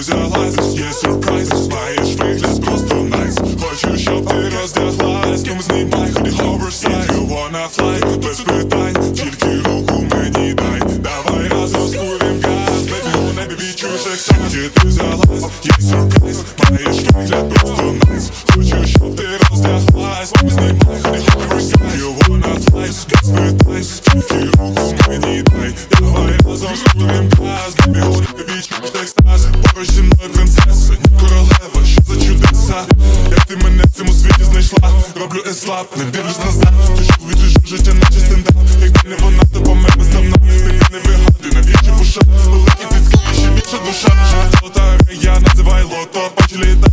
взялась, є сюрприз. Маєш вигляд, просто найс. Хочу, щоб ти роздяглась. Нумо, знімай, худі, oversize. If you wanna fly, без питань. Тільки руку мені дай. Давай разом скурим газ. Небі, у небі, відчуєш, екстаз. Є ти взялась, є сюрприз. Маєш вигляд, просто найс. Хочу, щоб ти роздяглась. Нумо, знімай, худі, oversize. If you wanna fly, без питань. Тільки руку мені дай. Давай разом скурим газ. Небі, у небі, відчуєш, екстаз. Поруч зі мною принцеса, ні королева, що за чудеса. Як ти мене в цьому світі знайшла, роблю еслап, не дивлюсь назад. Ти ж увійдеш у життя, наче стендап. Якби не вона, то помер здавна. Ти не вигадуй, навіщо пуша. Великі цицьки, ще більша душа. Золота я називай лото, очі літа.